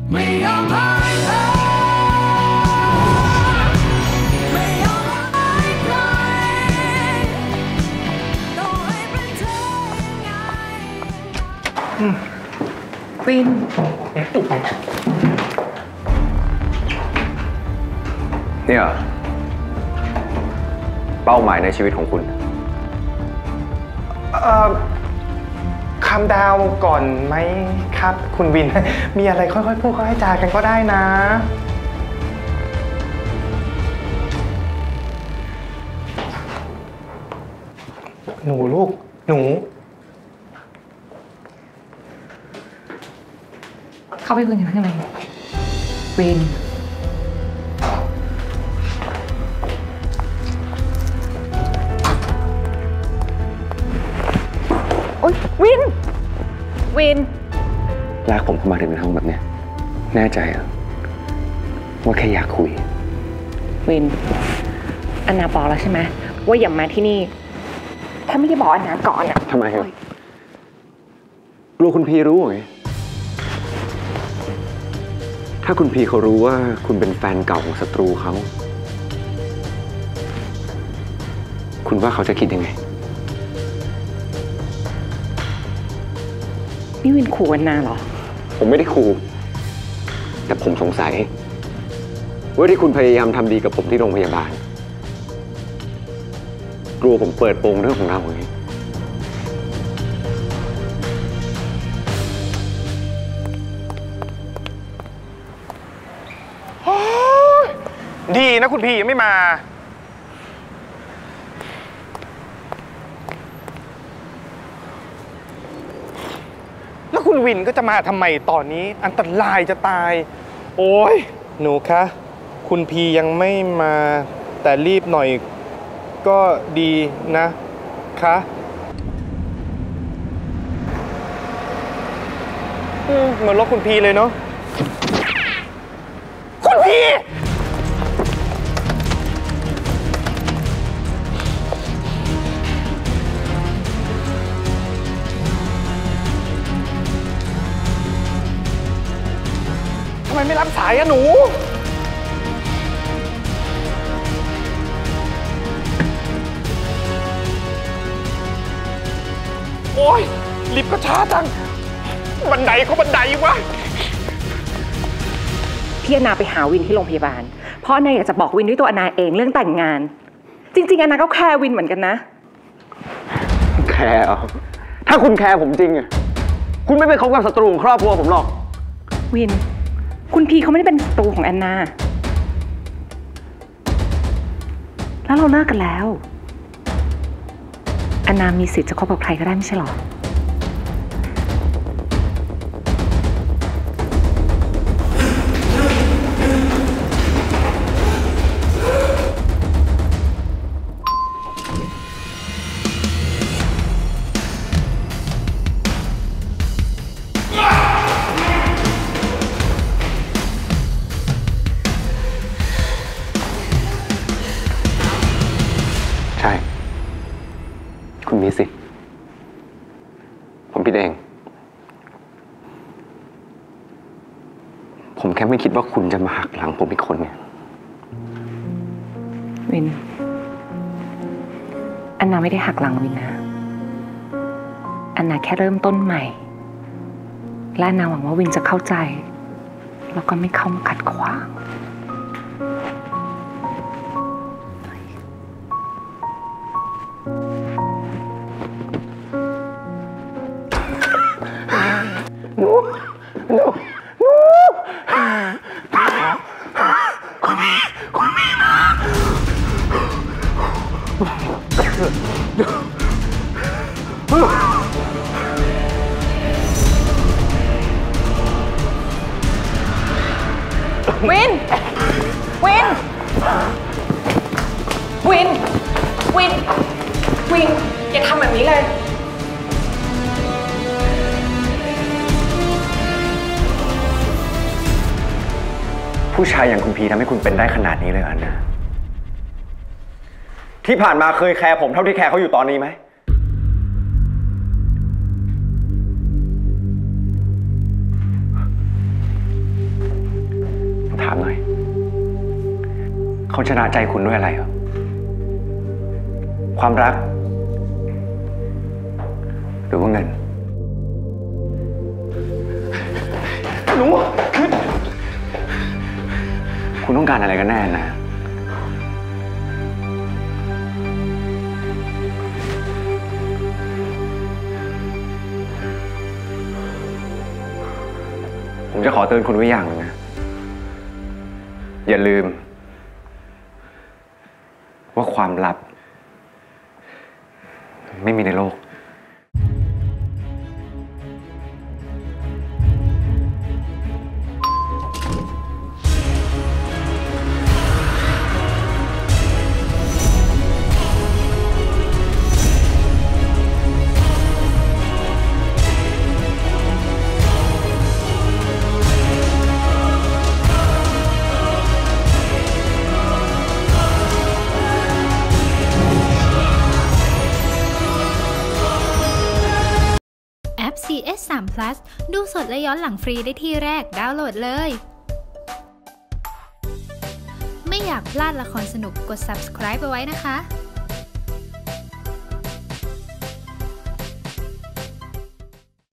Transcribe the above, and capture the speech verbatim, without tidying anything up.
ไม่ยอมให้เธอไม่ยอมให้ใครต่อให้เป็นเธอยังไงวินเนี่ยเป้าหมายในชีวิตของคุณเอ่อคำดาวก่อนไหมครับคุณวิน มีอะไรค่อยๆพูดค่อยๆจากันก็ได้นะหนูลูกหนูเข้าไปคุยกันข้างในวินโอ๊ยวินวินลากผมเข้ามาถึงในห้องแบบเนี้ยแน่ใจเหรอว่าแค่อยากคุยวินอันนาบอกแล้วใช่ไหมว่าอย่ามาที่นี่ถ้าไม่ได้บอกอันนาก่อนอะทำไมครับกลัวคุณพีรู้ไงถ้าคุณพีเขารู้ว่าคุณเป็นแฟนเก่าของศัตรูเขาคุณว่าเขาจะคิดยังไงนี่วินขู่อันนาเหรอผมไม่ได้ขู่แต่ผมสงสัยว่าที่คุณพยายามทำดีกับผมที่โรงพยาบาลกลัวผมเปิดโปงเรื่องของเราไงดีนะคุณพี่ยังไม่มาแล้วคุณวินก็จะมาทำไมตอนนี้อันตรายจะตายโอ้ยหนูคะคุณพียังไม่มาแต่รีบหน่อยก็ดีนะคะเหมือนรถคุณพีเลยเนาะคุณพีทำไมไม่รับสายอะหนูโอ้ยลิฟต์ก็ช้าจังบันไดเขาบันไดวะพี่อนาไปหาวินที่โรงพยาบาลเพราะอนาอยากจะบอกวินด้วยตัวอนาเองเรื่องแต่งงานจริงๆอนาก็แคร์วินเหมือนกันนะแคร์ถ้าคุณแคร์ผมจริงอะคุณไม่ไปคบกับศัตรูของครอบครัวผมหรอกวินคุณพีเขาไม่ได้เป็นศัตรูของแอนนาแล้วเราเลิกกันแล้วแอนนามีสิทธิ์จะคบกับใครก็ได้ไม่ใช่หรอใช่คุณมีสิผมผิดเองผมแค่ไม่คิดว่าคุณจะมาหักหลังผมอีกคนเนี่ยวินอันนาไม่ได้หักหลังวินนะอันนาแค่เริ่มต้นใหม่และอันนาหวังว่าวินจะเข้าใจแล้วก็ไม่เข้ามาขัดขวางหนูหนูหนูคุณพี่คุณพี่มาวินวินวินวินวินอย่าทำแบบนี้เลยผู้ชายอย่างคุณพีทำให้คุณเป็นได้ขนาดนี้เลยอันนะที่ผ่านมาเคยแคร์ผมเท่าที่แคร์เขาอยู่ตอนนี้ไหมเขาชนะใจคุณด้วยอะไรเหรอความรัก หรือว่าเงินหนูคือคุณต้องการอะไรกันแน่นะผมจะขอเตือนคุณไว้อย่างหนึ่งนะอย่าลืมว่าความลับไม่มีในโลกแอป ซี เอส ทรี พลัส ดูสดและย้อนหลังฟรีได้ที่แรกดาวน์โหลดเลย ไม่อยากพลาดละครสนุกกด ซับสไครบ์ ไปไว้นะคะ